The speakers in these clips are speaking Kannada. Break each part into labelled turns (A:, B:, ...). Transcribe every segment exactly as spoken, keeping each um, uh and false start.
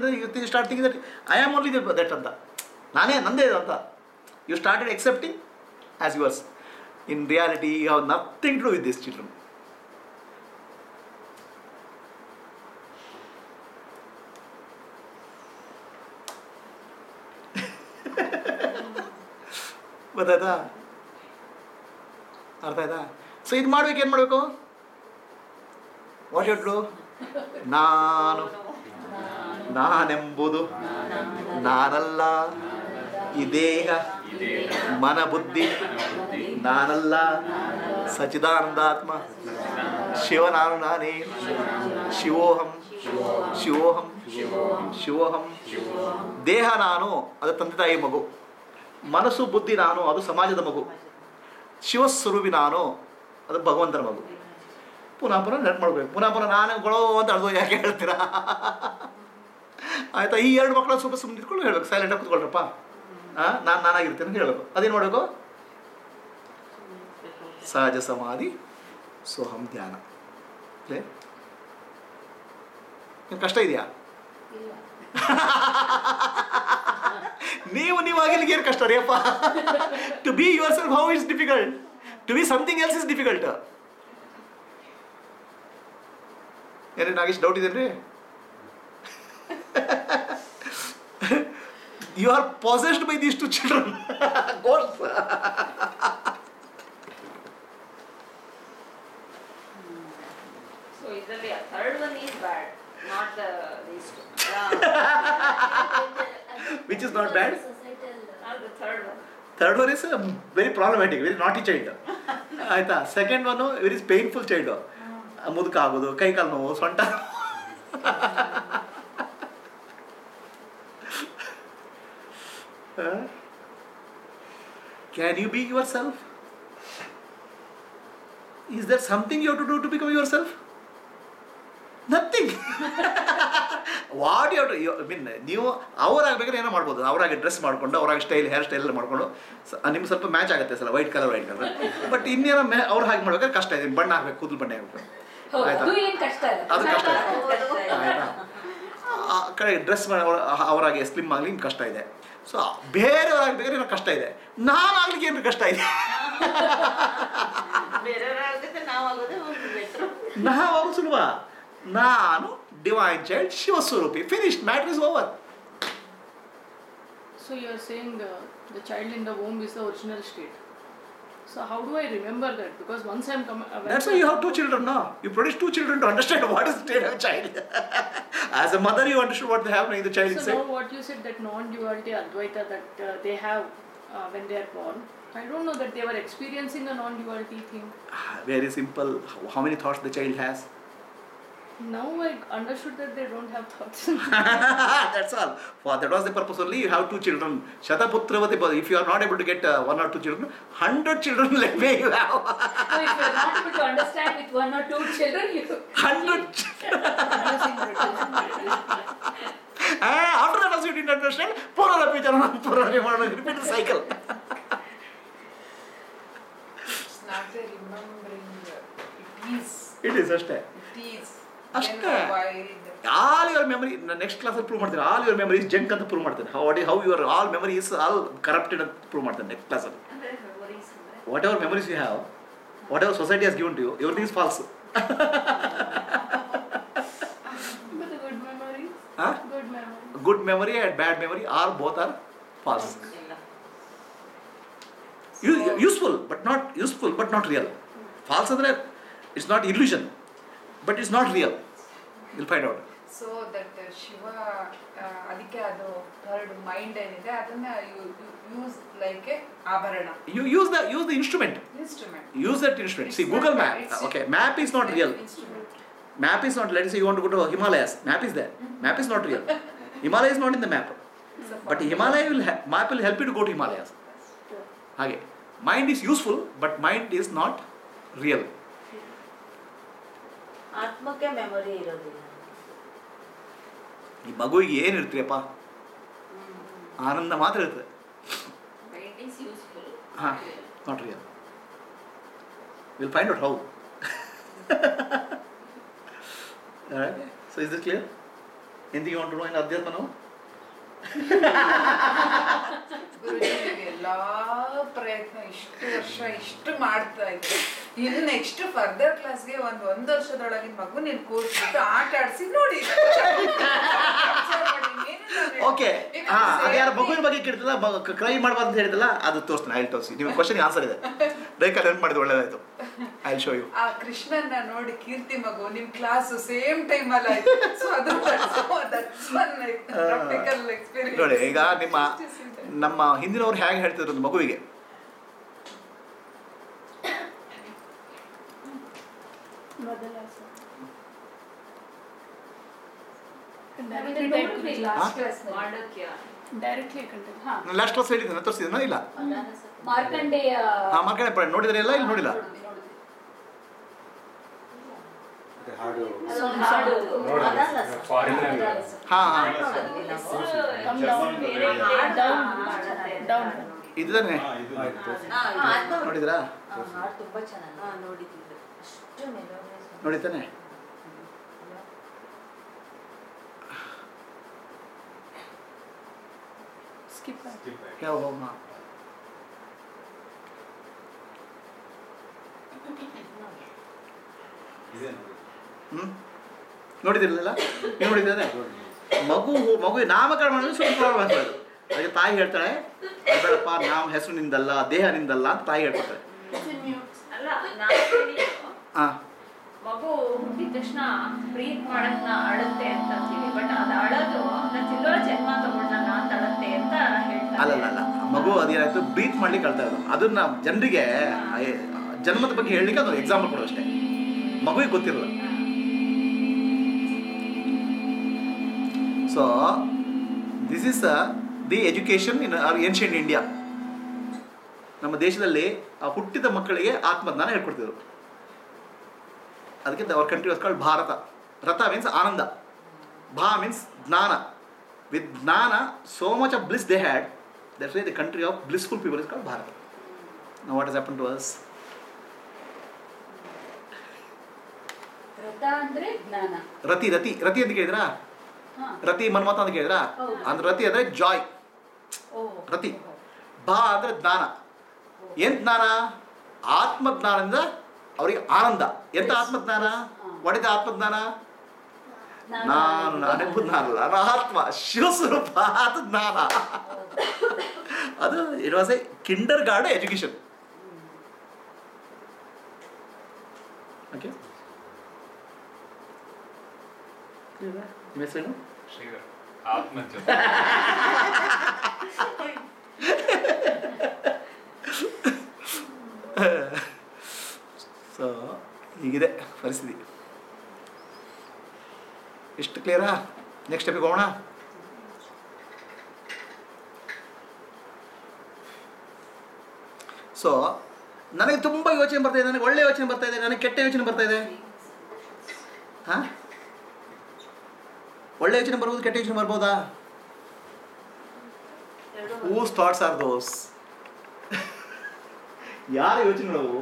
A: ಮಾಡಿದ್ರೆ you start thinking that I am only that ಅಂತ, ನಾನೇ ನಂದೇ ಇದು ಅಂತ. You started accepting as yours. In reality you have nothing to do with this children. ಗೊತ್ತಾಯ್ತಾ? ಅರ್ಥ ಆಯ್ತಾ? ಸೊ ಇದು ಮಾಡ್ಬೇಕು, ಏನು ಮಾಡಬೇಕು? What you do? ನಾನು ನಾನೆಂಬುದು ನಾನಲ್ಲ, ಈ ದೇಹ ಮನ ಬುದ್ಧಿ ನಾನಲ್ಲ, ಸಚಿದಾನಂದಾತ್ಮ ಶಿವ ನಾನು ನಾನೇ, ಶಿವೋಹಂ ಶಿವೋಹಂ ಶಿವೋಹಂ. ದೇಹ ನಾನು, ಅದು ತಂದೆ ತಾಯಿ ಮಗು. ಮನಸ್ಸು ಬುದ್ಧಿ ನಾನು, ಅದು ಸಮಾಜದ ಮಗು. ಶಿವಸ್ವರೂಪಿ ನಾನು, ಅದು ಭಗವಂತನ ಮಗು. ಪುನಃ ಪುನಃ ನೆಟ್ ಮಾಡಬೇಕು. ಪುನಃ ಪುನಃ ನಾನೇ ಗೊಳೋ ಅಂತ ಅರ್ಧ ಯಾಕೆ ಹೇಳ್ತೀರಾ? ಆಯಿತಾ? ಈ ಎರಡು ಮಕ್ಕಳು ಸ್ವಲ್ಪ ಸುಮ್ಮನೆ ಇಟ್ಕೊಂಡು ಹೇಳ್ಬೇಕು, ಸೈಲೆಂಟಾಗಿ ಕೂತ್ಕೊಳ್ರಪ್ಪ, ಹಾಂ ನಾನು ನಾನಾಗಿರ್ತೇನೆ ಅಂತ ಹೇಳಬೇಕು. ಅದೇನು ಮಾಡಬೇಕು? ಸಹಜ ಸಮಾಧಿ ಸೋಹಂ ಧ್ಯಾನ. ಏನು ಕಷ್ಟ ಇದೆಯಾ? ನೀವು ನೀವಾಗಿಲ್ಲಿಗೆ ಏನು ಕಷ್ಟ ರೀಪ್ಪ? To be your self how it's difficult, to be something else is difficult. ಏನೇ ನಾಗೇಶ್ ಡೌಟ್ ಇದೆಯೇನ್ರಿ? You are possessed by these two children. Gods.
B: So ಇದರಲ್ಲಿ third one is bad, not the least.
A: Which is not bad?
B: Not the third one.
A: Third one is a very problematic, very naughty child. ಆಯ್ತಾ? Second one very painful child. ಮುದುಕ ಆಗೋದು, ಕೈ ಕಾಲು ನೋವು, ಸೊಂಟ. Can you be yourself? Is there something you have to do to become yourself? Nothing. What you mean ನೀವು ಅವರಾಗಬೇಕಾದ್ರೆ ಏನೋ ಮಾಡ್ಬೋದು. ಅವರಾಗಿ ಡ್ರೆಸ್ ಮಾಡ್ಕೊಂಡು, ಅವರಾಗಿ ಸ್ಟೈಲ್, ಹೇರ್ ಸ್ಟೈಲ್ ಎಲ್ಲ ಮಾಡ್ಕೊಂಡು ನಿಮ್ಗೆ ಸ್ವಲ್ಪ ಮ್ಯಾಚ್ ಆಗುತ್ತೆ ಸಲ, white colour white colour. But ಇನ್ನೇನೋ ಮೇ ಅವ್ರು ಹಾಗೆ ಮಾಡ್ಬೇಕಾದ್ರೆ ಕಷ್ಟ ಇದೆ. ಬಣ್ಣ ಹಾಕ್ಬೇಕು, ಕೂದಲು ಬಣ್ಣ ಹಾಕ್ಬೇಕು. ಆಯ್ತಾ? ಅದು ಕಷ್ಟ ಇದೆ. ಆಯ್ತಾ? ಆ ಕಡೆ ಡ್ರೆಸ್ ಮಾಡಿ ಅವರಾಗಿ ಸ್ಲಿಮ್ ಆಗಲಿ ನಿಮ್ಗೆ ಕಷ್ಟ ಇದೆ. ಸೊ ಬೇರೆಯವರಾಗಬೇಕಾದ್ರೆ ಏನೋ ಕಷ್ಟ ಇದೆ. ನಾನು ಆಗ್ಲಿಕ್ಕೆ ಏನು ಕಷ್ಟ ಇದೆ? ನಾವು ಸುಲಭ. ನಾನು ಡಿವೈನ್ ಚೈಲ್ಡ್, ಶಿವಸ್ವರೂಪಿ. Finished, matter is over.
C: So you are saying uh, the child in the womb is the original state. So how do I remember that? Because once I am com-
A: that's why you have two children now. You produce two children to understand what is the state of a child. As a mother, you understood what is happening in the child
C: so
A: inside.
C: So now what you said, that non-duality Advaita that uh, they have uh, when they are born. I don't know that they were experiencing a non-duality thing.
A: Very simple. How many thoughts the child has?
C: Now I understood that they don't have thoughts.
A: That's all. For that was the purpose only. You have two children. Shataputravati. If you are not able to get uh, one or two children, hundred children let me you have.
B: So if you are not able to understand with one or two children, you
A: hundred. Ah, after that also you didn't understand. Purana pichana, purana purana. Repeat the cycle.
D: It's not the remembering. It is.
A: It is just a.
D: It is.
A: ಅಷ್ಟೇ. ಆಲ್ ಯುವರ್ ಮೆಮರಿ ನೆಕ್ಸ್ಟ್ ಕ್ಲಾಸಲ್ಲಿ ಪ್ರೂವ್ ಮಾಡ್ತೀನಿ. All your memory is junk ಅಂತ ಪ್ರೂವ್ ಮಾಡ್ತೇನೆ. How how your all memory is all corrupted ಅಂತ ಪ್ರೂವ್ ಮಾಡ್ತೇನೆ ನೆಕ್ಸ್ಟ್ ಕ್ಲಾಸಲ್ಲಿ. Whatever memories you have, whatever society has given to you, everything is false.
C: But the good memory.
A: Huh?
C: Good memory.
A: Good memory and bad memory are both are false. U- useful but not useful but not real. False ಅಂದ್ರೆ it's not illusion, but it's not real. You'll find out.
D: So that uh, Shiva ಅದಕ್ಕೆ ಅದು ಥರ್ಡ್ ಮೈಂಡ್ ಏನಿದೆ ಅದನ್ನ ಯೂಸ್ ಲೈಕ್ ಎ ಆಭರಣ.
A: You use the use the instrument.
D: Instrument.
A: Use that instrument. See, Google Map. Okay, map is not real. Map is not. Let's say you want to go to Himalayas. Map is there. Map is not real. Himalaya is not in the map. But Himalaya will ha- map will help you to go to Himalayas. Okay. Mind is useful, but mind is not real.
B: ಆತ್ಮಕ್ಕೆ ಮೆಮೊರಿ ಇರೋದಿಲ್ಲ.
A: ಈ ಮಗುವಿಗೆ ಏನು ಇರ್ತೀಯಪ್ಪ, ಆನಂದ ಮಾತ್ರ ಇರ್ತದೆ.
B: Mind is useful.
A: ಹಾಂ, not real. Will find out how. So is this clear? ಎಂದಿಗೆ ಹೊಂಟು ಇನ್ನು ಅಧ್ಯಾತ್ಮನು
D: ಗುರುಜಿಗೆ ಎಲ್ಲಾ ಪ್ರಯತ್ನ ಇಷ್ಟು ವರ್ಷ ಇಷ್ಟು ಮಾಡ್ತಾ ಇದ್ದೆ. ಇನ್ನು ನೆಕ್ಸ್ಟ್ ಫರ್ದರ್ ಕ್ಲಾಸ್ಗೆ ಒಂದ್ ಒಂದ್ ವರ್ಷದೊಳಗಿನ ಮಗು ನೀನ್ ಕೂರ್ಸ್ಬಿಟ್ಟು ಆಟ ಆಡ್ಸಿ ನೋಡಿ.
A: ಓಕೆ ಹಾ ಅದ್ಯಾರ ಮಗುವಿನ ಬಗ್ಗೆ ಕೇಳ್ತಿಲ್ಲ ಕ್ರೈ ಮಾಡ್ಬಾರ್ದು ಅಂತ ಹೇಳಿದಲ್ಲ ಅದು ತೋರಿಸ್ತೀನಿ. ಐ ತೋರಿಸಿ ನಿಮ್ಮ ಕ್ವಶನ್ಗೆ ಆನ್ಸರ್ ಇದೆ. ರೇಖಾ ನೆನ್ಪು ಮಾಡಿದ್ದು ಒಳ್ಳೇದಾಯ್ತು. I show you.
D: ಆ ಕೃಷ್ಣನ್ನ ನೋಡಿ ಕೀರ್ತಿ ಮಗು ನಿಮ್ ಕ್ಲಾಸ್ ಸೇಮ್ ಟೈಮ್ ಅಲ್ಲ ಆಯ್ತು. ಸೊ ಅದು ಪ್ರಾಕ್ಟಿಕಲ್ ಎಕ್ಸ್ಪೀರಿಯನ್ಸ್
A: ನೋಡಿ. ಈಗ ನಿಮ್ಮ ನಮ್ಮ ಹಿಂದಿನವ್ರು ಹೇಗೆ ಹೇಳ್ತಿದ್ರು ಒಂದು ಮಗುವಿಗೆ ಲಾಸ್ಟ್ ಕ್ಲಾಸ್ ಹೇಳಿದ್ದೇನೆ ತೋರಿಸಿದ್ದೀನ ಇಲ್ಲ
B: ಮಾರ್ಕಂಡೇಯ
A: ಹಾ ಮಾರ್ಕಂಡೇಯ ಪುರಾಣ ನೋಡಿದ್ರೆ ಎಲ್ಲ ಇಲ್ಲಿ ನೋಡಿಲ್ಲ.
E: ಹಾಡು
A: ಹಾ ಹಾ ಇದ್ದಾನೆ ನೋಡಿದ್ರಾ ನೋಡಿತಾನೆ ಯಾವ ಹೋಮ ಹ್ಮ್ ನೋಡಿದಿರಲಿಲ್ಲ ನೀವು ನೋಡಿದ್ದಾನೆ ಮಗು ಮಗು ನಾಮಕರಣ ಮಾಡಿದ್ರೆ ಸ್ವಲ್ಪ ಪ್ರಾಬ್ಲಮ್ ಆಗ್ತದೆ. ಅದಕ್ಕೆ ತಾಯಿ ಹೇಳ್ತಾಳೆ ಬೇಡಪ್ಪ ನಾಮ ಹೆಸರು ನಿಂದಲ್ಲ ದೇಹ ನಿಂದಲ್ಲ ಅಂತ ತಾಯಿ ಹೇಳ್ಕೊಳ್ತಾಳೆ. ಹಾ
F: ಮಗು ಹುಟ್ಟಿದ ತಕ್ಷಣ ಬ್ರೀತ್ ಮಾಡಕ್ ಅಳುತ್ತೆ ಅಂತ ಅಂತೀವಿ. ಬಟ್ ಅದು ಅಳೋದು ನಾನು ತಿನ್ನೋ ಜನ್ಮ ತಗೊಂಡ ನಾನ್ ಅಳತ್ತೆ ಅಂತ ಹೇಳ್ತಾರೆ.
A: ಅಲ್ಲಲ್ಲ ಅಲ್ಲ ಮಗು ಅದೇನಾಯ್ತು ಬ್ರೀತ್ ಮಾಡ್ಲಿಕ್ಕೆ ಅಳ್ತಾ ಇರೋದು. ಅದನ್ನ ಜನರಿಗೆ ಜನ್ಮದ ಬಗ್ಗೆ ಹೇಳಲಿಕ್ಕೆ ಅದು ಎಕ್ಸಾಂಪಲ್ ಕೊಡೋ ಅಷ್ಟೇ. ಮಗುವಿಗೆ ಗೊತ್ತಿರಲ್ಲ. So this is the education in our ancient India. ನಮ್ಮ ದೇಶದಲ್ಲಿ ಆ ಹುಟ್ಟಿದ ಮಕ್ಕಳಿಗೆ ಆತ್ಮಜ್ಞಾನ ಹೇಳ್ಕೊಡ್ತಿದ್ರು. ಅದಕ್ಕೆ our country was called Bharat. ರಥ ಮೀನ್ಸ್ ಆನಂದ, ಭಾ ಮೀನ್ಸ್ ಜ್ಞಾನ. ವಿತ್ ಜ್ಞಾನ so much of bliss they had, that's why the country of blissful people is called Bharat. Now what has happen to us?
B: ರಥ ಅಂದ್ರೆ ಜ್ಞಾನ.
A: ರತಿ ರತಿ ರತಿ ಅಂತ ಕೇಳಿದ್ರಾ? ರತಿ ಮನ್ಮಥ ಅಂತ ಕೇಳಿದ್ರಾ? ಅಂದ್ರೆ ರತಿ ಅಂದ್ರೆ ಜಾಯ್, ರತಿ. ಭಾ ಅಂದ್ರೆ ಜ್ಞಾನ. ಏನ್ ಜ್ಞಾನ? ಆತ್ಮಜ್ಞಾನದಿಂದ ಅವರಿಗೆ ಆನಂದ. ಎಂತ ಆತ್ಮಜ್ಞಾನ? ಒಡೆದ ಆತ್ಮಜ್ಞಾನ ನಾನು ನಾನೆಂಬ ಜ್ಞಾನ ಅಲ್ಲ, ನಾನು ಆತ್ಮ ಶಿವಸ್ವರೂಪ ಅದು ಜ್ಞಾನ. ಅದು it was a kindergarten education. Okay ಹೆಸರೇನು?
E: ಆತ್ಮಜ್ಯೋತಿ.
A: ಸೊ ಹೀಗಿದೆ ಪರಿಸ್ಥಿತಿ. ಇಷ್ಟು ಕ್ಲಿಯರಾ? ನೆಕ್ಸ್ಟ್ ಸ್ಟೆಪ್ಗೆ ಹೋಗೋಣ. ಸೊ ನನಗೆ ತುಂಬ ಯೋಚನೆ ಬರ್ತಾ ಇದೆ, ನನಗೆ ಒಳ್ಳೆ ಯೋಚನೆ ಬರ್ತಾ ಇದೆ, ನನಗೆ ಕೆಟ್ಟ ಯೋಚನೆ ಬರ್ತಾ ಇದೆ. ಹಾಂ ಒಳ್ಳೆ ಯೋಚನೆ ಬರ್ಬೋದು, ಕೆಟ್ಟ ಯೋಚನೆ ಬರ್ಬೋದಾ? Whose thoughts are those? ಯಾರ ಯೋಚನೆಗಳು?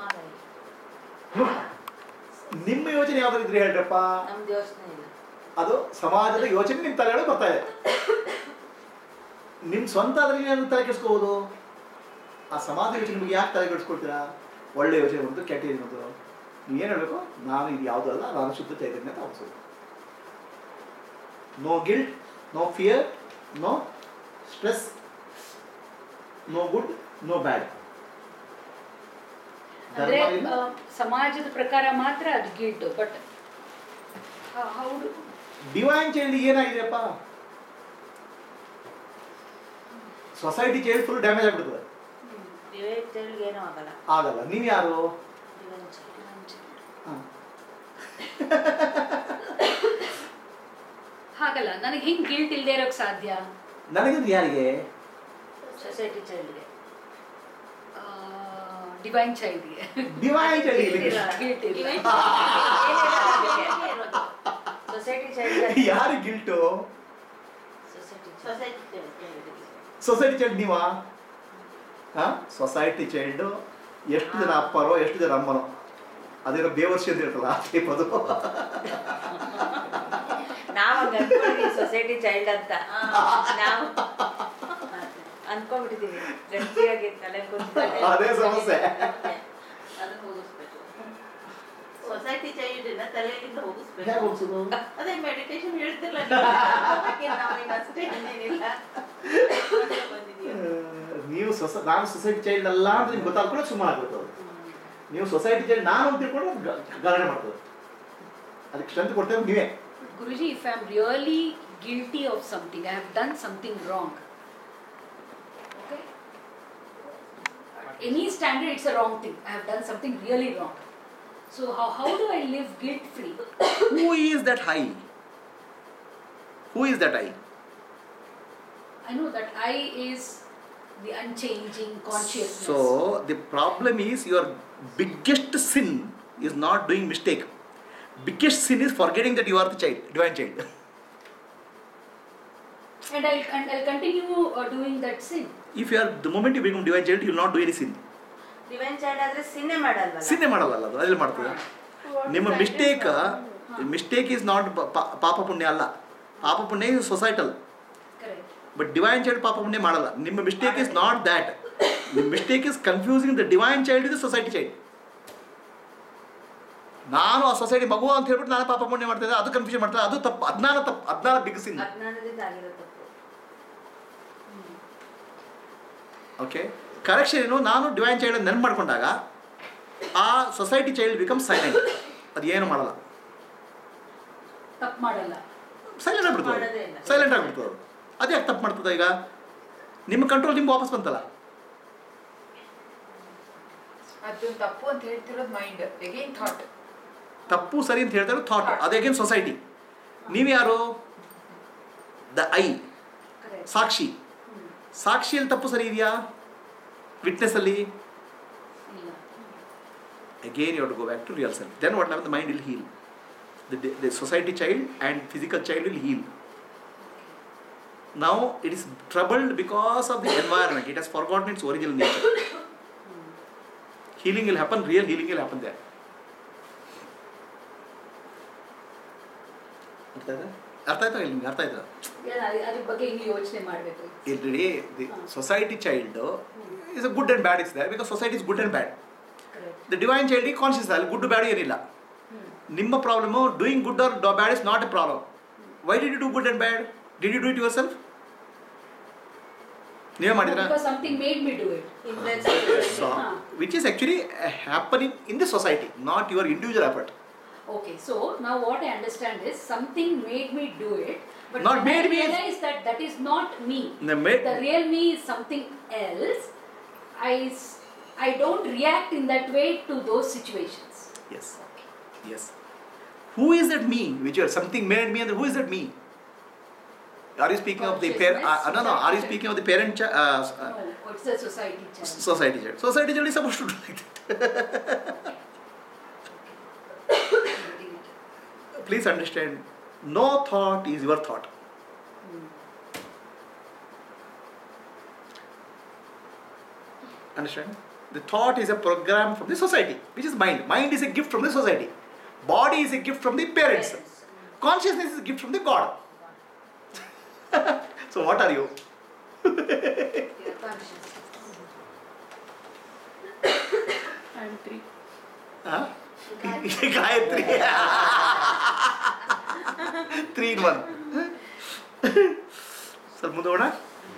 A: ನಿಮ್ಮ ಯೋಚನೆ ಯಾವ್ದಾರು ಇದ್ರೆ ಹೇಳ್ರಪ್ಪ. ಅದು ಸಮಾಜದ ಯೋಚನೆ ನಿಮ್ಮ ತಲೆಗಳು ಬರ್ತಾ ಇದೆ. ನಿಮ್ಮ ಸ್ವಂತ ಆದ್ರೆ ಏನು ತಲೆ ಕೆಡಿಸ್ಕೋಬಹುದು? ಆ ಸಮಾಜ ಯೋಚನೆ ನಿಮಗೆ ಯಾಕೆ ತಲೆ ಕೆಡಿಸ್ಕೊಳ್ತೀರಾ? ಒಳ್ಳೆ ಯೋಚನೆ ಬಂತು, ಕೆಟ್ಟ ಯೋಚನೆ ಬಂತು, ನೀವು ಏನು ಹೇಳಬೇಕು? ನಾನು ಇದು ಯಾವುದೂ ಅಲ್ಲ, ನಾನು ಶುದ್ಧ ಚೈತನ್ಯ ಅಂತ ಅನ್ಸೋದು. No guilt, no fear, no stress, no good, no bad.
B: ಅಂದ್ರೆ ಸಮಾಜದ ಪ್ರಕಾರ ಮಾತ್ರ ಅದು ಗಿಲ್ಟ್. ಬಟ್ ಹೌದು
A: ಡಿವೈನ್ ಚೈಲ್ಡ್ ಏನಾಗಿದೆಯಪ್ಪ? ಸೊಸೈಟಿ ಚೈಲ್ಡ್ ಫುಲ್ ಡ್ಯಾಮೇಜ್ ಆಗ್ಬಿಡ್ತದೆ. ಆಗಲ್ಲ. ನೀವು ಯಾರು?
B: ಹಾಗಲ್ಲ, ನನಗೆ ಹಿಂಗ್ ಗಿಲ್ಟ್ ಇಲ್ಲದೆ ಇರೋಕ್ ಸಾಧ್ಯ?
A: ನನಗಂದ್ರೆ ಯಾರಿಗೆ?
B: ಸೊಸೈಟಿ ಚೈಲ್ಡ್ಗೆ, ಡಿವೈನ್ ಚೈಲ್ಡ್ಗೆ.
A: ಡಿವೈನ್ ಚೈಲ್ಡ್
B: ಗಿಲ್ಟ್ ಇಲ್ಲ.
A: ಯಾರು ಗಿಲ್ಟು? ಸೊಸೈಟಿ ಚೈಲ್ಡ್ ನೀವಾ? ಹಾ ಸೊಸೈಟಿ ಚೈಲ್ಡ್ ಎಷ್ಟು ಜನ ಅಪ್ಪರೋ ಎಷ್ಟು ಜನ ಅಮ್ಮನೋ, ಅದೇನೋ ಬೇವರ್ಷಿ ಅಂತ ಹೇಳ್ತಲ್ಲ ಆ ಟೈಪ್ ಅದು.
F: ನಾವಾಗ ಸೊಸೈಟಿ ಚೈಲ್ಡ್ ಅಂತ ನಾವು ಅನ್ಕೊಂಡ್ಬಿಟ್ಟಿದೀವಿ ಗಟ್ಟಿಯಾಗಿ ತಲೆ
A: ಅದೇ ಸಮಸ್ಯೆ.
G: ಅದನ್ನ ಹೋಗಿಸ್ಬೇಕು. ಸೊಸೈಟಿ ಚೈಲ್ಡ್ ತಲೆಯಿಂದ ಹೋಗಿಸ್ಬೇಕು.
A: ಹೇಗೆ ಹೋಗ್ಸೋದು?
G: ಅದೇ ಮೆಡಿಟೇಷನ್ ಹೇಳ್ತಿಲ್ಲ ಅಷ್ಟೇ ಏನಿಲ್ಲ.
A: ನೀವು ಸೊಸ ನಾನು ಸೊಸೈಟಿ ಚೈಲ್ಡ್ ಅಲ್ಲ ಅಂತ ನಿಮ್ಗೆ ಗೊತ್ತಾಗ್ಕೊಂಡು ಸುಮ್ಮನೆ ಆಗ್ಬಿಡ್ತದೆ. ನೀವು ಸೊಸೈಟಿ ಚೈಲ್ಡ್ ನಾನು ಅಂತ ತಿಳ್ಕೊಂಡು ಗಲಾಟೆ ಮಾಡ್ತದೆ. ಅದಕ್ಕೆ ಸ್ಟ್ರೆಂತ್ ಕೊಡ್ತೇವೆ ನೀವೇ.
B: Guruji, if I'm really guilty of something, I have done something wrong. Okay? At any standard, it's a wrong thing. I have done something really wrong. So how, how do I live guilt free?
A: Who is that I? Who is that I?
B: I know that I is the unchanging consciousness.
A: So the problem is your biggest sin is not doing mistake. Biggest sin is forgetting that you are the child, divine child.
B: And I'll, and I'll continue uh, doing that sin.
A: If you are, the moment you become divine child, you will not do any sin.
F: Divine child ಆದ್ರೆ ಸಿನ್ನೆ ಮಾಡಲ್ವಲ್ಲ.
A: ಸಿನ್ನೆ ಮಾಡಲ್ಲ ಅದು, ಅದ್ರಲ್ಲಿ ಮಾಡ್ತದೆ. ನಿಮ್ಮ ಮಿಸ್ಟೇಕ್ ಮಿಸ್ಟೇಕ್ ಈಸ್ ನಾಟ್ ಪಾಪ ಪುಣ್ಯ ಅಲ್ಲ. ಪಾಪ ಪುಣ್ಯ is societal.
B: Correct.
A: But divine child ಪಾಪ ಪುಣ್ಯ ಮಾಡಲ್ಲ. ನಿಮ್ಮ ಮಿಸ್ಟೇಕ್ ಇಸ್ ನಾಟ್ ದ್ಯಾಟ್. ನಿಮ್ಮ mistake is confusing the divine child is society child. ನಾನು ಆ ಸೊಸೈಟಿ ಮಗು ಅಂತ ಹೇಳ್ಬಿಟ್ಟು ನಾನು ಪಾಪ ಪುಣ್ಯ ಮಾಡ್ತಿದ್ದೆ, ಅದು ಕನ್ಫ್ಯೂಷನ್ ಮಾಡ್ತಾರೆ, ಅದು ತಪ್ಪು. ಅಜ್ಞಾನ ತಪ್ಪು, ಅಜ್ಞಾನ ಬಿಗ್ ಸಿನ್.
F: ಅಜ್ಞಾನದಿಂದ ಆಗಿರೋ ತಪ್ಪು.
A: ಓಕೆ, ಕರೆಕ್ಷನ್ ಏನು? ನಾನು ಡಿವೈನ್ ಚೈಲ್ಡ್ ನೆನ್ಪು ಮಾಡ್ಕೊಂಡಾಗ ಆ ಸೊಸೈಟಿ ಚೈಲ್ಡ್ ಬಿಕಮ್ ಸೈಲೆಂಟ್. ಅದು ಏನು ಮಾಡಲ್ಲ,
B: ತಪ್ಪು ಮಾಡಲ್ಲ,
A: ಸೈಲೆಂಟ್ ಆಗ್ಬಿಡ್ತದೆ. ಸೈಲೆಂಟ್ ಆಗ್ಬಿಡ್ತದೆ. ಅದು ಯಾಕೆ ತಪ್ಪು ಮಾಡ್ತದೆ? ಈಗ ನಿಮ್ಮ ಕಂಟ್ರೋಲ್ ನಿಮ್ಗೆ ವಾಪಸ್ ಬಂತಲ್ಲ.
D: ಅದು ತಪ್ಪು ಅಂತ ಹೇಳ್ತಿರೋದು ಮೈಂಡ್, ಅಗೇನ್ ಥಾಟ್.
A: ತಪ್ಪು ಸರಿ ಅಂತ ಹೇಳ್ತಾರೆ ಥಾಟ್, ಅದು ಅಗೇನ್ ಸೊಸೈಟಿ. ನೀವು ಯಾರು? ದ ಐ, ಸಾಕ್ಷಿ. ಸಾಕ್ಷಿಯಲ್ಲಿ ತಪ್ಪು ಸರಿ ಇದೆಯಾ? ವಿಟ್ನೆಸ್ ಅಲ್ಲಿ again you have to go back to real self. Then what happen? The mind will heal. The the society child and physical child will heal. Now it is troubled because of the environment. It has forgotten its original nature. Healing will happen, real healing will happen there. ಅರ್ಥ ಆಯ್ತಾ? ನಿಮ್ಗೆ ಅರ್ಥ ಆಯ್ತಾ?
B: ಅದ್ರ ಬಗ್ಗೆ ಹಿಂಗೆ ಯೋಚನೆ ಮಾಡಬೇಕು.
A: Already the society child is a good and bad is there because society is good and bad. The divine child is conscious ಅಲ್ಲಿ good bad ಏನಿಲ್ಲ. ನಿಮ್ಮ problem doing good or bad is not a problem. Why did you do good and bad? Did you do it your self ಮಾಡಿದ್ರಾ?
B: Because something made me do it.
A: So, which is actually happening in the society, not your individual effort.
B: Okay, so now what I understand is something made me do it, but
A: Not
B: when
A: made
B: I
A: me-
B: realize that that is not me.
A: The made-
B: The real me is something else. I s- I don't react in that way to those situations.
A: Yes. Yes. Who is that me? Which you are something made me, and who is that me? Are you speaking of the parent? Uh, no, no. Are you speaking of the parent? Ch- uh, uh,
B: No, it's a society child.
A: society child. Society child is supposed to do like that. Please understand. No thought is your thought. Understand? The thought is a program from the society, which is mind. Mind is a gift from the society. Body is a gift from the parents. Consciousness is a gift from the God. So what are you?
C: I am three.
A: Huh? Gayatri. Three in one. Sir, ಮುಂದೆ ಹೋಗೋಣ.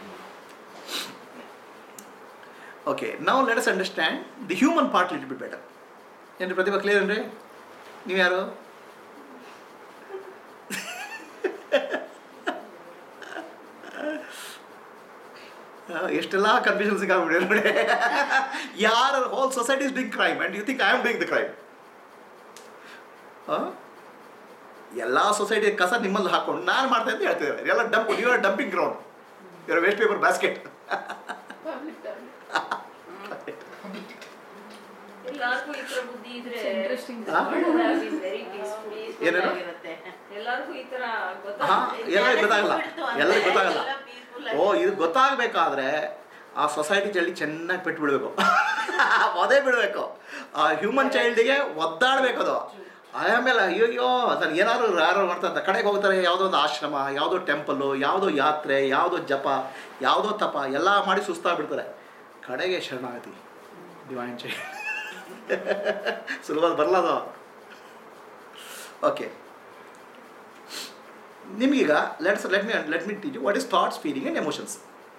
A: Okay, now let us understand the human part a little bit better. ಏನು ಪ್ರತಿಭಾ ಕ್ಲಿಯರ್ ಅಂದ್ರೆ? ನೀವು ಯಾರು? ಎಷ್ಟೆಲ್ಲ ಕನ್ಫ್ಯೂಷನ್ ಸಿಕ್ಕಾಗ್ಬಿಡಿ ನೋಡಿ. ಯಾರು whole society is doing crime and you think I am doing the crime. ಎಲ್ಲ ಸೊಸೈಟಿ ಕಸ ನಿಮ್ಮಲ್ಲಿ ಹಾಕೊಂಡು ನಾನು ಮಾಡ್ತಾ ಅಂತ ಹೇಳ್ತಿದ್ದಾರೆ. ಎಲ್ಲ dump, you are dumping ground, you are waste paper basket.
F: ಎಲ್ಲಾರ್ಗೂ ಈ ತರ ಬುದ್ಧಿ ಇದ್ರೆ
C: Interesting.
F: ವೆರಿ ಪೀಸ್ಫುಲ್
A: ಏನೇನು?
F: ಆಗಿರುತ್ತೆ. ಎಲ್ಲಾರ್ಗೂ ಈ ತರ
A: ಹಾ, ಎಲ್ಲರಿಗೂ ಗೊತ್ತಾಗಲ್ಲ, ಎಲ್ಲರಿಗೂ ಗೊತ್ತಾಗಲ್ಲ. ಓ, ಇದು ಗೊತ್ತಾಗಬೇಕಾದ್ರೆ ಆ ಸೊಸೈಟಿ ಚೈಲ್ಡ್ ಚೆನ್ನಾಗಿ ಪೆಟ್ಟು ಬಿಡಬೇಕು, ಒದೆ ಬಿಡಬೇಕು. ಆ ಹ್ಯೂಮನ್ ಚೈಲ್ಡಿಗೆ ಒದ್ದಾಡಬೇಕು. ಅದು ಆಮೇಲೆ ಅಯ್ಯೋ ನಾನು ಏನಾದ್ರು ಯಾರು ಮಾಡ್ತಾರೆ ಕಡೆಗೆ ಹೋಗ್ತಾರೆ, ಯಾವುದೋ ಒಂದು ಆಶ್ರಮ, ಯಾವುದೋ ಟೆಂಪಲ್ಲು, ಯಾವುದೋ ಯಾತ್ರೆ, ಯಾವುದೋ ಜಪ, ಯಾವುದೋ ತಪ ಎಲ್ಲ ಮಾಡಿ ಸುಸ್ತಾಗ್ಬಿಡ್ತಾರೆ. ಕಡೆಗೆ ಶರಣಾಗತಿ ಡಿವೈನ್ ಚೈ ಸುಲಭ ಬರಲದು. ಓಕೆ, ನಿಮಗೀಗ let's let me let me teach what is thoughts, feeling and emotions.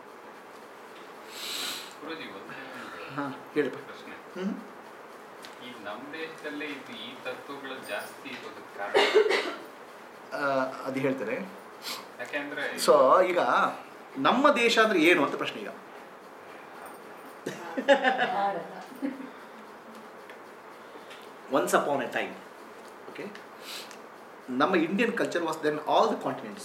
E: Guruji, ಒಂದೇ
A: ಹಾಂ ಹೇಳಿಪ್ಪ.
E: ಪ್ರಶ್ನೆ.
A: ಹ್ಞೂ
E: ಈ ನಮ್ಮ ದೇಶದಲ್ಲೇ ಇದು ಈ ತತ್ವಗಳು ಜಾಸ್ತಿ ಇರೋದಕ್ಕೆ ಕಾರಣ
A: ಅದು ಹೇಳ್ತಾರೆ.
E: ಯಾಕೆಂದ್ರೆ
A: ಸೊ ಈಗ ನಮ್ಮ ದೇಶ ಅಂದರೆ ಏನು ಅಂತ ಪ್ರಶ್ನೆ. ಈಗ once upon a time, okay, ನಮ್ಮ Indian culture was then all the continents.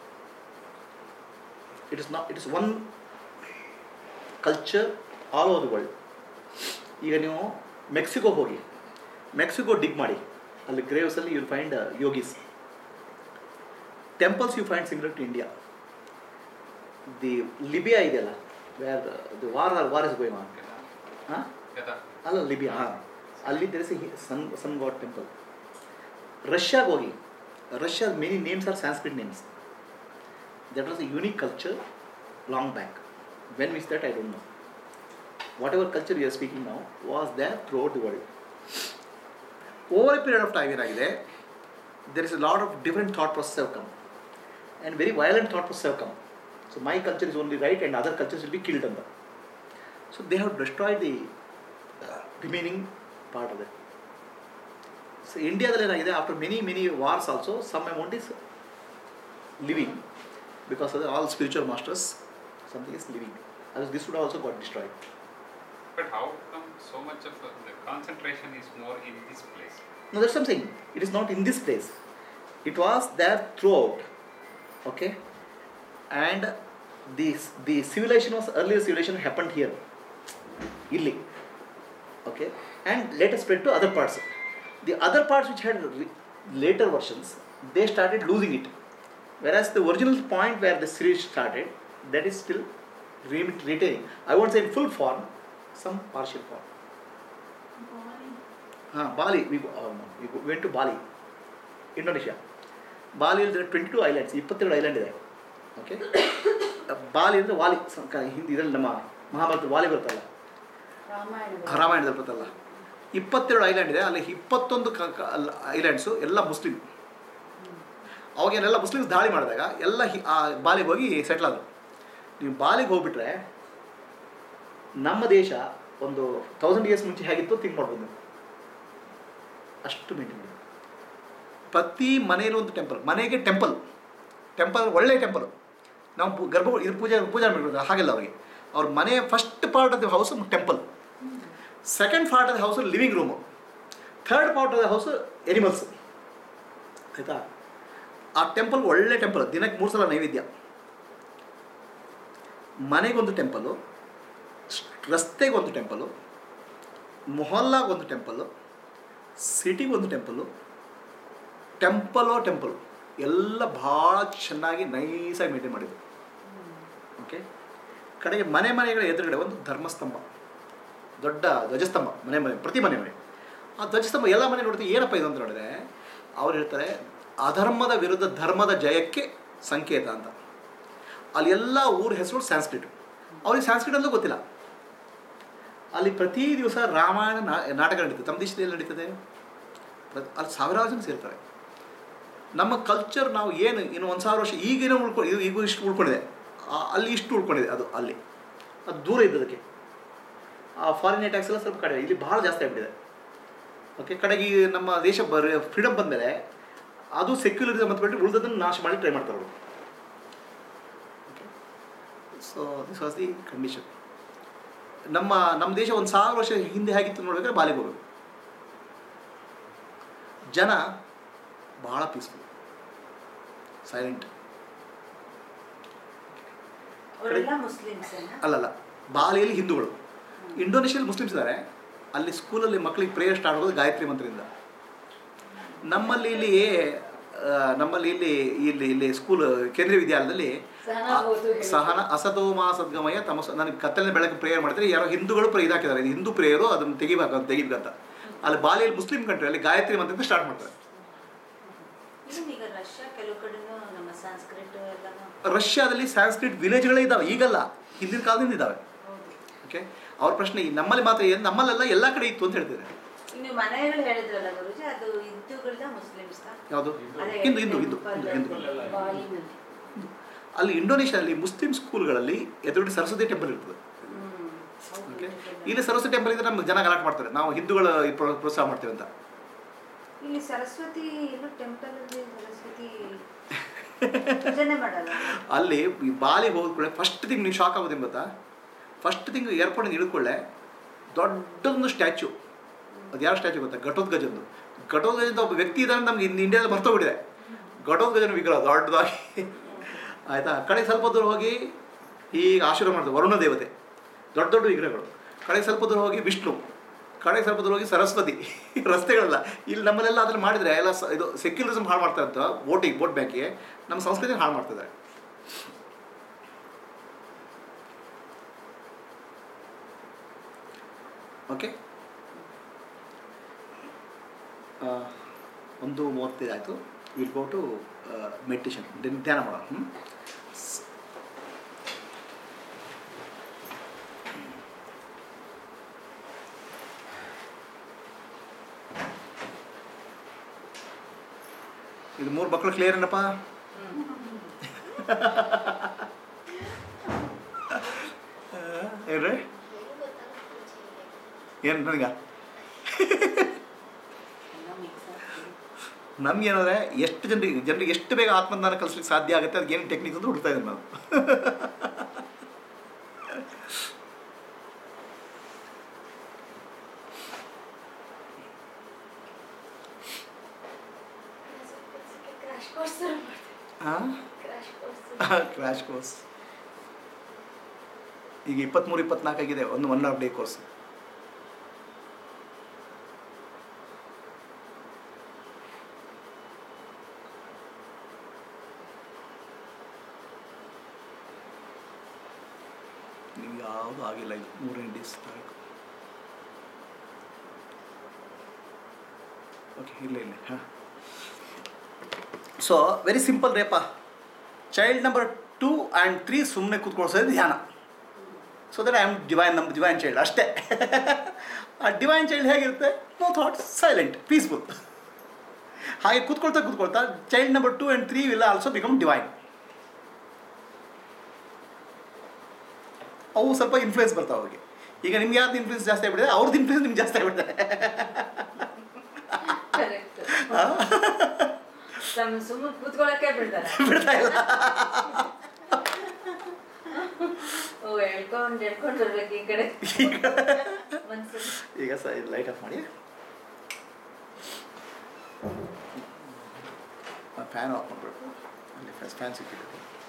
A: It is not, it is one culture all over the world. ಈಗ ನೀವು ಮೆಕ್ಸಿಕೋ ಹೋಗಿ, ಮೆಕ್ಸಿಕೋ ಡಿಗ್ ಮಾಡಿ, ಅಲ್ಲಿ ಗ್ರೇವ್ಸಲ್ಲಿ you find yogis. Temples you find similar to India. The Libya ಇದೆಯಲ್ಲ, where the war war is going on, ಹಾಂ ಅಲ್ಲ ಲಿಬಿಯಾ, ಹಾಂ, ಅಲ್ಲಿ there is a sun sun god temple. ರಷ್ಯಾಗೆ ಹೋಗಿ, ರಷ್ಯಾದ many names are Sanskrit names. That was a unique culture long back. When is that I don't know. Whatever culture we are speaking now was there throughout the world. Over a period of time ಏನಾಗಿದೆ, there is a lot of different thought processes have come and very violent thought processes have come. So my culture is only right and other cultures will be killed under. So they have destroyed the uh, remaining part of it. So India ಏನಾಗಿದೆ, after many many wars also some amount is living because of the all spiritual masters, something is living. Otherwise this would also got destroyed.
E: But how come so much of uh, the concentration is more in this place?
A: No, that's something. It is not in this place. It was there throughout. Okay, and the the civilization was earlier civilization happened here. Illi. Okay, and later spread to other parts. The other parts which had re- later versions, they started losing it. Whereas the original point where the series started, that is still re- retaining. I won't say in full form, some partial form. ಹಾಂ, Bali, we went to Bali, Indonesia. ಬಾಲಿಯಲ್ಲಿ ಟ್ವೆಂಟಿ ಟು ಐಲ್ಯಾಂಡ್ಸ್, ಇಪ್ಪತ್ತೆರಡು ಐಲ್ಯಾಂಡ್ ಇದೆ. ಓಕೆ, ಬಾಲಿ ಅಂದರೆ ವಾಲಿ, ಹಿಂದಿ ಇದರಲ್ಲಿ ನಮ್ಮ ಮಹಾಭಾರತ ವಾಲಿ ಬರುತ್ತಲ್ಲ, ರಾಮಾಯಣದಲ್ಲಿ ಬರುತ್ತಲ್ಲ, ಇಪ್ಪತ್ತೆರಡು ಐಲ್ಯಾಂಡ್ ಇದೆ. ಅಲ್ಲಿ ಇಪ್ಪತ್ತೊಂದು ಕ ಐಲ್ಯಾಂಡ್ಸು ಎಲ್ಲ ಮುಸ್ಲಿಮ್. ಅವಾಗೇನೆಲ್ಲ ಮುಸ್ಲಿಮ್ಸ್ ದಾಳಿ ಮಾಡಿದಾಗ ಎಲ್ಲ ಆ ಬಾಲಿಗೆ ಹೋಗಿ ಸೆಟ್ಲ್ ಆದರು. ನೀವು ಬಾಲಿಗೆ ಹೋಗ್ಬಿಟ್ರೆ ನಮ್ಮ ದೇಶ ಒಂದು ತೌಸಂಡ್ ಇಯರ್ಸ್ ಮುಂಚೆ ಹೇಗಿತ್ತು ಥಿಂಕ್ ಮಾಡ್ಬೋದು ನೀವು. ಅಷ್ಟು ಮೇಂಟೈನ್ ಮಾಡಿ. ಪ್ರತಿ ಮನೆಯಲ್ಲೂ ಒಂದು ಟೆಂಪಲ್, ಮನೆಗೆ ಟೆಂಪಲ್, ಟೆಂಪಲ್ ಒಳ್ಳೆ ಟೆಂಪಲ್. ನಾವು ಗರ್ಭ ಇದು ಪೂಜೆ ಪೂಜೆ ಮಾಡಿರೋದು ಹಾಗೆಲ್ಲ ಅವರಿಗೆ. ಅವ್ರ ಮನೆ first part of the house temple, second part of the house living room, third part of the house animals. ಆಯಿತಾ? ಆ ಟೆಂಪಲ್ ಒಳ್ಳೆ ಟೆಂಪಲ್, ದಿನಕ್ಕೆ ಮೂರು ಸಲ ನೈವೇದ್ಯ. ಮನೆಗೊಂದು ಟೆಂಪಲು, ರಸ್ತೆಗೊಂದು ಟೆಂಪಲು, ಮೊಹಲ್ಲಾಗೊಂದು ಟೆಂಪಲ್ಲು, ಸಿಟಿಗೊಂದು ಟೆಂಪಲ್ಲು, ಟೆಂಪಲೋ ಟೆಂಪಲ್ ಎಲ್ಲ ಭಾಳ ಚೆನ್ನಾಗಿ ನೈಸಾಗಿ ಮೇಂಟೈನ್ ಮಾಡಿದ್ರು. ಓಕೆ, ಕಡೆಗೆ ಮನೆ ಮನೆಗಳ ಎದುರುಗಡೆ ಒಂದು ಧರ್ಮಸ್ತಂಭ, ದೊಡ್ಡ ಧ್ವಜಸ್ತಂಭ, ಮನೆ ಮನೆ ಪ್ರತಿ ಮನೆ ಮನೆ. ಆ ಧ್ವಜಸ್ತಂಭ ಎಲ್ಲ ಮನೆ ನೋಡ್ತೀವಿ. ಏನಪ್ಪ ಇದು ಅಂತ ನೋಡಿದ್ರೆ ಅವ್ರು ಹೇಳ್ತಾರೆ ಅಧರ್ಮದ ವಿರುದ್ಧ ಧರ್ಮದ ಜಯಕ್ಕೆ ಸಂಕೇತ ಅಂತ. ಅಲ್ಲಿ ಎಲ್ಲ ಊರ ಹೆಸರು ಸ್ಯಾನ್ಸ್ಕ್ರಿಟ್. ಅವ್ರಿಗೆ ಸ್ಯಾನ್ಸ್ಕ್ರಿಟ್ ಅಂತಲೂ ಗೊತ್ತಿಲ್ಲ. ಅಲ್ಲಿ ಪ್ರತಿ ದಿವಸ ರಾಮಾಯಣ ನಾಟಕ ನಡೀತದೆ. ತಮ್ಮ ದೇಶದಲ್ಲಿ ನಡೀತದೆ, ಅಲ್ಲಿ ಸಾವಿರಾರು ಜನ ಸೇರ್ತಾರೆ. ನಮ್ಮ ಕಲ್ಚರ್ ನಾವು ಏನು ಇನ್ನು ಒಂದು ಸಾವಿರ ವರ್ಷ ಈಗೇನೋ ಉಳ್ಕೊಂಡು ಇದು ಈಗೂ ಇಷ್ಟು ಉಳ್ಕೊಂಡಿದೆ, ಅಲ್ಲಿ ಇಷ್ಟು ಉಳ್ಕೊಂಡಿದೆ. ಅದು ಅಲ್ಲಿ ಅದು ದೂರ ಇದ್ದದಕ್ಕೆ ಆ ಫಾರಿನ್ ಟ್ಯಾಕ್ಸ್ ಎಲ್ಲ ಸ್ವಲ್ಪ ಕಡಿಮೆ, ಇಲ್ಲಿ ಭಾಳ ಜಾಸ್ತಿ ಆಗಿಬಿಟ್ಟಿದೆ. ಓಕೆ, ಕಡೆಗೆ ನಮ್ಮ ದೇಶ ಬರ ಫ್ರೀಡಮ್ ಬಂದಮೇಲೆ ಅದು ಸೆಕ್ಯುಲರಿಸಮ್ ಅಂತ ಬಿಟ್ಟು ಉಳಿದದನ್ನು ನಾಶ ಮಾಡಿ ಟ್ರೈ ಮಾಡ್ತಾರೆ ಅವರು. Okay, so this was the condition. ನಮ್ಮ ನಮ್ಮ ದೇಶ ಒಂದು ಸಾವಿರ ವರ್ಷ ಹಿಂದೆ ಹೇಗಿತ್ತು ನೋಡ್ಬೇಕಾದ್ರೆ ಬಾಲಿಗೆ ಹೋಗಬೇಕು. ಜನ ಭಾಳ ಪೀಸ್ಫುಲ್, ಸೈಲೆಂಟ್. ಅಲ್ಲಲ್ಲ, ಬಾಲಿಯಲ್ಲಿ ಹಿಂದೂಗಳು, ಇಂಡೋನೇಷ್ಯಲ್ಲಿ ಮುಸ್ಲಿಮ್ಸ್ ಇದ್ದಾರೆ. ಅಲ್ಲಿ ಸ್ಕೂಲಲ್ಲಿ ಮಕ್ಕಳಿಗೆ ಪ್ರೇಯರ್ ಸ್ಟಾರ್ಟ್ ಆಗೋದು ಗಾಯತ್ರಿ ಮಂತ್ರದಿಂದ. ನಮ್ಮಲ್ಲಿ ಇಲ್ಲಿ ನಮ್ಮಲ್ಲಿ ಇಲ್ಲಿ ಇಲ್ಲಿ ಇಲ್ಲಿ ಸ್ಕೂಲ್ ಕೇಂದ್ರೀಯ ವಿದ್ಯಾಲಯದಲ್ಲಿ ಸಹನ ಅಸತೋಮ ಸದ್ಗಮಯ ತಮಸ ನನಗೆ ಕತ್ತಲಿನ ಬೆಳಕು ಪ್ರೇಯರ್ ಮಾಡಿದ್ರೆ ಯಾರೋ ಹಿಂದೂಗಳು ಪ್ರೇ ಇದಾಕಿದ್ದಾರೆ, ಇದು ಹಿಂದೂ ಪ್ರೇಯರು, ಅದನ್ನು ತೆಗಿಬೇಕು ಅಂತ ತೆಗಿಬೇಕಂತ. ಅಲ್ಲಿ ಬಾಲಿಯಲ್ಲಿ ಮುಸ್ಲಿಂ ಕಂಟ್ರಿ ಅಲ್ಲಿ ಗಾಯತ್ರಿ ಮಂತ್ರದಿಂದ ಸ್ಟಾರ್ಟ್ ಮಾಡ್ತಾರೆ.
G: even ಈಗ ರಷ್ಯಾ ಕೆಲವು ಕಡೆನೂ ನಮ್ಮ ಸಂಸ್ಕೃತ ಎಲ್ಲಾನು
A: ರಷ್ಯಾದಲ್ಲಿ ಸಂಸ್ಕೃತ್ ವಿಲೇಜ್ಗಳೇ ಇದ್ದಾವೆ, ಈಗಲ್ಲ, ಹಿಂದಿನ ಕಾಲದಿಂದ ಇದ್ದಾವೆ.
G: ಹೌದು.
A: ಓಕೆ, ಅವ್ರ ಪ್ರಶ್ನೆ ನಮ್ಮಲ್ಲಿ ಮಾತ್ರ ಏನು, ನಮ್ಮಲ್ಲೆಲ್ಲ ಎಲ್ಲ ಕಡೆ ಇತ್ತು ಅಂತ ಹೇಳ್ತಿದ್ದಾರೆ.
G: ನೀವು ಮನೆಗಳು ಹೇಳಿದ್ರಲ್ಲ ಗುರುಜಿ, ಅದು ಹಿಂದೂಗಳದ ಮುಸ್ಲಿಮ್ಸ್
A: ಯಾವುದು? ಹಿಂದೂ ಹಿಂದೂ ಹಿಂದೂ ಹಿಂದೂ ಹಿಂದೂ
B: ಬಾಲಿನಲ್ಲಿ
A: ಅಲ್ಲಿ ಇಂಡೋನೇಷ್ಯಾದಲ್ಲಿ ಮುಸ್ಲಿಂ ಸ್ಕೂಲ್ಗಳಲ್ಲಿ ಎದುರುಗಡೆ ಸರಸ್ವತಿ ಟೆಂಪಲ್ ಇರ್ತದೆ. ಓಕೆ, ಇಲ್ಲಿ ಸರಸ್ವತಿ ಟೆಂಪಲ್ ಇದ್ರೆ ನಮ್ಗೆ ಜನ ಗಲಾಟೆ ಮಾಡ್ತಾರೆ, ನಾವು ಹಿಂದೂಗಳ ಪ್ರೋ- ಪ್ರೋತ್ಸಾಹ ಮಾಡ್ತೇವೆ ಅಂತ.
G: ಇಲ್ಲಿ ಸರಸ್ವತಿ ಎಲ್ಲೋ ಟೆಂಪಲ್ ಅಲ್ಲಿ ಸರಸ್ವತಿ ಪೂಜೆನೇ ಮಾಡಲ್ಲ.
A: ಅಲ್ಲಿ ಈ ಬಾಲಿಗೆ ಹೋದ್ಕೊಳ್ಳೆ ಫಸ್ಟ್ ಥಿಂಗ್ ನೀವು ಶಾಕ್ ಆಗೋದು ಗೊತ್ತಾ? ಫಸ್ಟ್ ಥಿಂಗ್ ಏರ್ಪೋರ್ಟಿಂದ ಇಳ್ಕೊಳ್ಳೆ ದೊಡ್ಡದೊಂದು ಸ್ಟ್ಯಾಚ್ಯೂ. ಅದು ಯಾವ ಸ್ಟ್ಯಾಚ್ಯೂ ಗೊತ್ತಾ? ಘಟೋದ್ಗಜಂದು. ಘಟೋದ್ಗಜಂತ ಒಬ್ಬ ವ್ಯಕ್ತಿ ಇದ್ದಾನೆ, ನಮ್ಗೆ ಇನ್ನು ಇಂಡಿಯಾದಲ್ಲಿ ಬರ್ತೋಗ್ಬಿಟ್ಟಿದೆ ಘಟೋದ್ಗಜನ ವಿಗ್ರಹ ದೊಡ್ಡದಾಗಿ. ಆಯಿತಾ? ಕಡೆಗೆ ಸ್ವಲ್ಪ ದೂರ ಹೋಗಿ ಈಗ ಆಶೀರ್ವಾದ ಮಾಡ್ತಾರೆ ವರುಣ ದೇವತೆ, ದೊಡ್ಡ ದೊಡ್ಡ ವಿಗ್ರಹಗಳು. ಕಡೆಗೆ ಸ್ವಲ್ಪ ದೂರ ಹೋಗಿ ವಿಷ್ಣು, ಕಡೆಗೆ ಸ್ವಲ್ಪ ದೂರ ಹೋಗಿ ಸರಸ್ವತಿ. ರಸ್ತೆಗಳೆಲ್ಲ ಇಲ್ಲಿ ನಮ್ಮಲ್ಲೆಲ್ಲ ಅದನ್ನು ಮಾಡಿದರೆ ಎಲ್ಲ ಸ ಇದು ಸೆಕ್ಯುಲರಿಸಮ್ ಹಾಳು ಮಾಡ್ತಾರೆ ಅಂತ, ವೋಟಿಂಗ್ ವೋಟ್ ಬ್ಯಾಂಕಿಗೆ ನಮ್ಮ ಸಂಸ್ಕೃತಿ ಹಾಳು ಮಾಡ್ತಿದ್ದಾರೆ. ಓಕೆ, ಒಂದು ಮೂವತ್ತೈದು ಆಯಿತು. ವಿಲ್ ಗೋ ಟು ಮೆಡಿಟೇಷನ್, ಧ್ಯಾನ ಮಾಡೋಣ. ಹ್ಞೂ ಇದು ಮೂರು ಮಕ್ಕಳು ಕ್ಲಿಯರ್ ಏನಪ್ಪ? ಏನ್ರಿ ಏನು ನನಗ ನಮ್ಗೇನಂದರೆ ಎಷ್ಟು ಜನರಿಗೆ ಜನರಿಗೆ ಎಷ್ಟು ಬೇಗ ಆತ್ಮಜ್ಞಾನ ಕಲಿಸ್ಲಿಕ್ಕೆ ಸಾಧ್ಯ ಆಗುತ್ತೆ, ಅದಕ್ಕೆ ಏನು ಟೆಕ್ನಿಕ್ ಅಂತ ಹುಡ್ತಾ ಇದ್ದೀನಿ ನಾವು. ಹಾಂ, ಕ್ರ್ಯಾಶ್ ಕೋರ್ಸ್ ಈಗ ಇಪ್ಪತ್ತ್ಮೂರು ಇಪ್ಪತ್ನಾಲ್ಕು ಆಗಿದೆ, ಒಂದು ಒನ್ ಹಾಫ್ ಡೇ ಕೋರ್ಸ್. ನಿಮ್ಗೆ ಯಾವುದು ಆಗಿಲ್ಲ, ಇದು ಮೂರನೇ ಡೇಸ್ ತಾರೀಕು. ಓಕೆ, ಇಲ್ಲ ಇಲ್ಲ ಹಾಂ. ಸೊ ವೆರಿ ಸಿಂಪಲ್ ರೇಪ. Child number two and three ಸುಮ್ಮನೆ ಕೂತ್ಕೊಳ್ಸೋದು ಧ್ಯಾನ. So that I am divine, ನಮ್ಮ ಡಿವೈನ್ ಚೈಲ್ಡ್ ಅಷ್ಟೇ. ಆ ಡಿವೈನ್ ಚೈಲ್ಡ್ ಹೇಗಿರುತ್ತೆ? No thoughts, silent, peaceful. ಹಾಗೆ ಕೂತ್ಕೊಳ್ತಾ ಕೂತ್ಕೊಳ್ತಾ child number two and three will also become divine. ಅವು ಸ್ವಲ್ಪ ಇನ್ಫ್ಲೂಯೆನ್ಸ್ ಬರ್ತಾವೆ ಅವ್ರಿಗೆ. ಈಗ ನಿಮ್ಗೆ ಯಾವ್ದು ಇನ್ಫ್ಲೂಯೆನ್ಸ್ ಜಾಸ್ತಿ ಆಗ್ಬಿಟ್ಟಿದೆ, ಅವ್ರದ್ದು ಇನ್ಫ್ಲೂಯೆನ್ಸ್ ನಿಮ್ಗೆ ಜಾಸ್ತಿ ಆಗ್ಬಿಟ್ಟಿದೆ.
G: ಸುಮ್ಮನೆ ಕೂತ್ಕೊಳ್ಳಕ್ಕೆ ಬಿಡ್ತಾರೆ,
A: ಬಿಡ್ತಾ ಇಲ್ಲ.
G: ಓ ಹೇಳ್ಕೊಂಡು ಹೇಳ್ಕೊಂಡು ಬರ್ಬೇಕು ಈ ಕಡೆ ಮನ್ಸು.
A: ಈಗ ಸ ಇದು ಲೈಟ್ ಆಫ್ ಮಾಡಿ, ಫ್ಯಾನ್ ಆಫ್ ಮಾಡ್ಬೇಕು. ಅಲ್ಲಿ ಫ್ಯಾನ್ ಸಿಕ್ಕಿದೆ,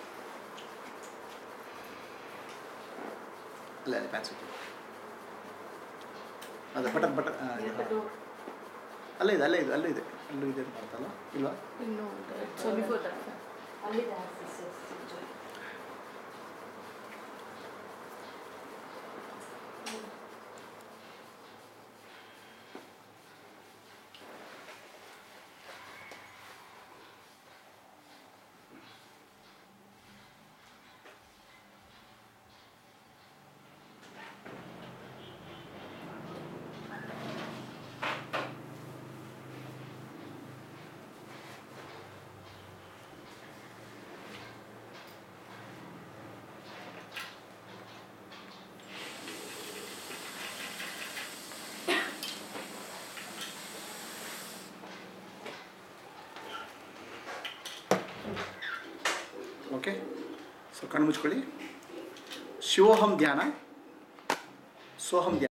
A: ಅಲ್ಲ ಅಲ್ಲಿ ಫ್ಯಾನ್ ಸಿಕ್ಕಿದೆ, ಅದು ಬಟನ್ ಬಟನ್ ಅಲ್ಲೇ ಇದೆ, ಅಲ್ಲೇ ಇದೆ, ಅಲ್ಲೂ ಇದೆ, ಅಲ್ಲೂ ಇದೆ ಅಂತ ಅಂತಲ್ಲ, ಇಲ್ವಾ?
C: ಇನ್ನು ಸೊ ಬಿಫೋರ್ ದಟ್
B: ಅಲ್ಲಿದೆ.
A: ಓಕೆ, ಸೊ ಕಣ್ಣು ಮುಚ್ಕೊಳ್ಳಿ. ಶಿವೋಹಂ ಧ್ಯಾನ, ಸೋಹಂ ಧ್ಯಾನ.